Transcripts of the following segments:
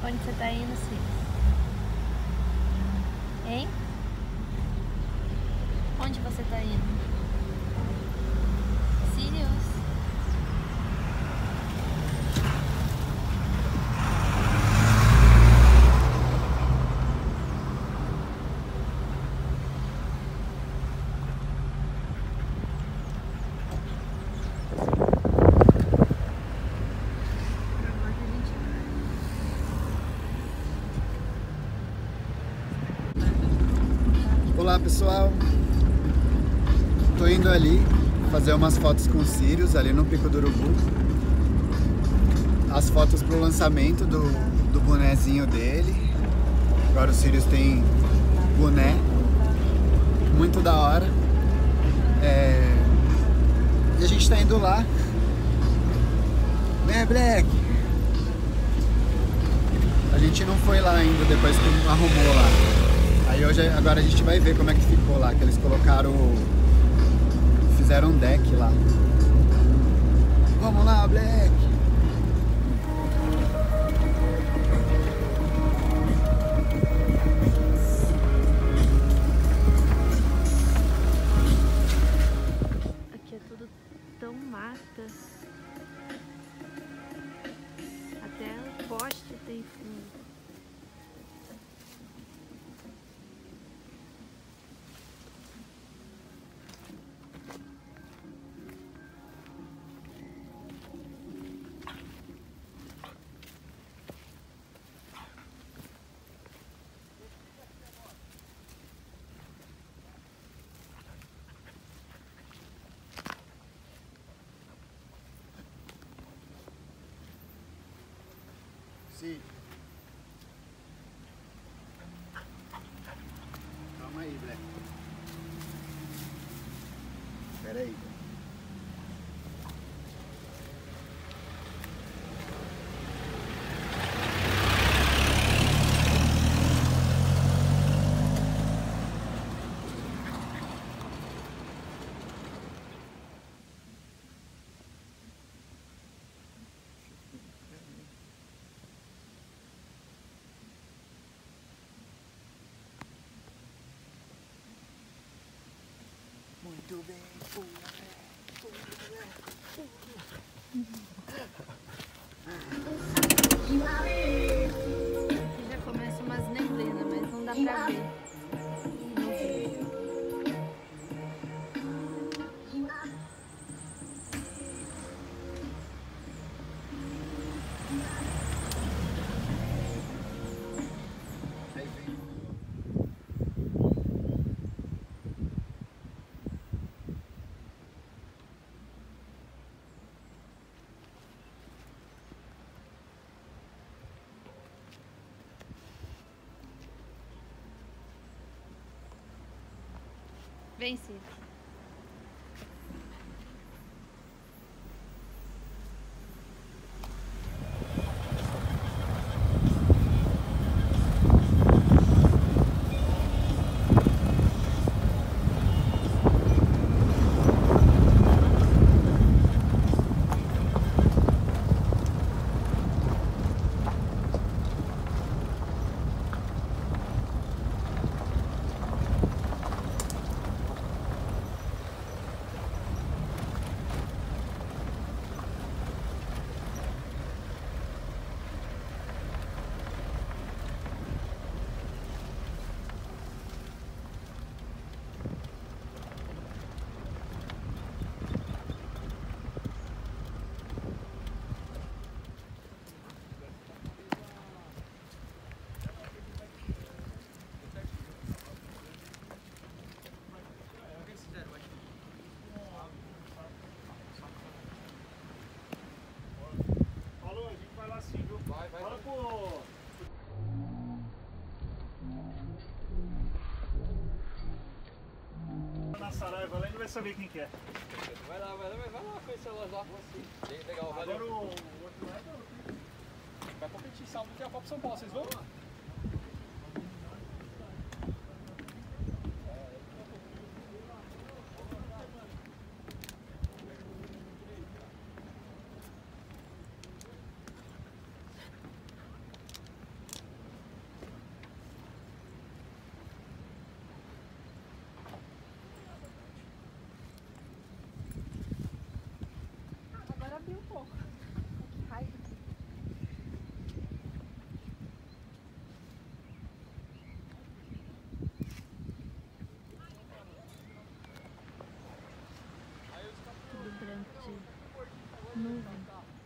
Pra onde você tá indo, Sirius? Hein? Onde você tá indo? Sirius? Olá pessoal, tô indo ali fazer umas fotos com o Sirius ali no Pico do Urubu. As fotos pro lançamento do bonezinho dele. Agora o Sirius tem boné, muito da hora. E a gente tá indo lá, né, Black? A gente não foi lá ainda depois que arrumou lá. Aí agora a gente vai ver como é que ficou lá, que eles colocaram, fizeram um deck lá. Vamos lá, Black! Aqui é tudo tão mata. Até o poste tem fundo. Sim. Calma aí, Black. Espera aí. Muito bem, pula, Aqui já começa umas neblinas, mas não dá pra ver. No vídeo. Aí vem. Vem, Sirius. Na Saraiva lá, ele vai saber quem que é. Vai lá conhecer elas lá. Legal, valeu. Agora o outro lado Vai competir sábado que é a Copa São Paulo, vocês vão? Nuvem.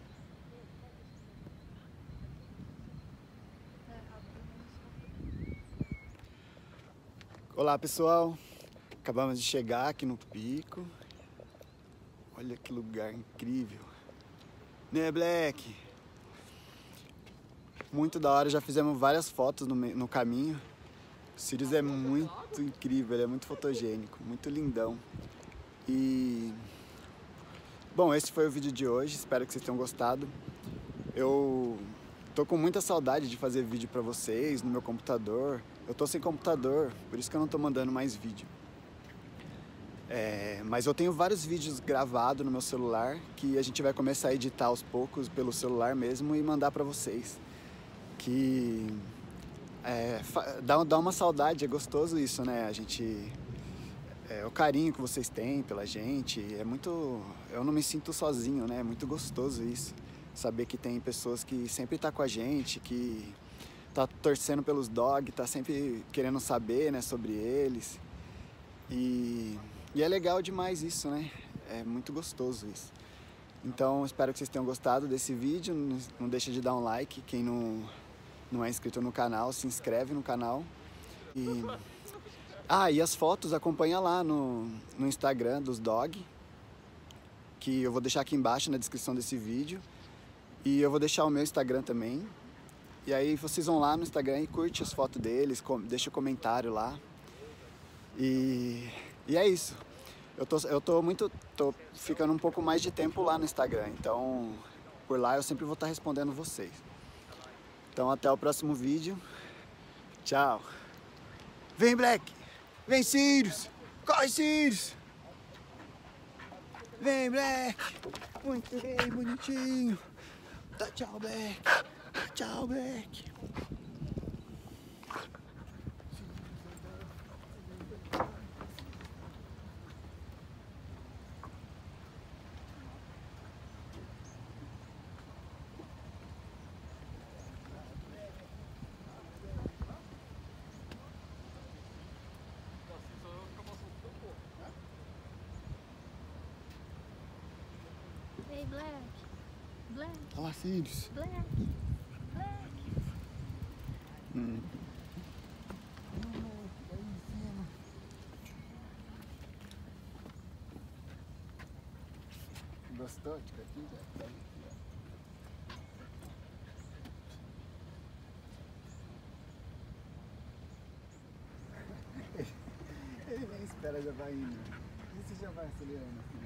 Olá pessoal, acabamos de chegar aqui no pico. Olha que lugar incrível, né, Black? Muito da hora, já fizemos várias fotos no caminho. O Sirius é muito incrível, ele é muito fotogênico, muito lindão. E bom, esse foi o vídeo de hoje, espero que vocês tenham gostado. Eu tô com muita saudade de fazer vídeo pra vocês no meu computador. Eu tô sem computador, por isso que eu não tô mandando mais vídeo. Mas eu tenho vários vídeos gravados no meu celular que a gente vai começar a editar aos poucos pelo celular mesmo e mandar pra vocês. Que dá uma saudade, é gostoso isso, né? A gente... o carinho que vocês têm pela gente, é muito... Eu não me sinto sozinho, né? É muito gostoso isso. Saber que tem pessoas que sempre tá com a gente, que tá torcendo pelos dogs, tá sempre querendo saber, né, sobre eles. E é legal demais isso, né? É muito gostoso isso. Então, espero que vocês tenham gostado desse vídeo. Não deixa de dar um like. Quem não é inscrito no canal, se inscreve no canal. E as fotos acompanha lá no Instagram dos dog, que eu vou deixar aqui embaixo na descrição desse vídeo. E eu vou deixar o meu Instagram também. E aí vocês vão lá no Instagram e curte as fotos deles, deixa o comentário lá. E é isso. Eu tô ficando um pouco mais de tempo lá no Instagram, então por lá eu sempre vou estar respondendo vocês. Então até o próximo vídeo. Tchau. Vem, Black! Vem, Sirius! Corre, Sirius! Vem, Black! Muito bem, bonitinho! Tá, tchau, Black! Tchau, Black! Ei, Black. Black. Olá, Sirius! Black. Black. Gostou de aqui? Ele nem espera, já vai indo. Isso já vai acelerando.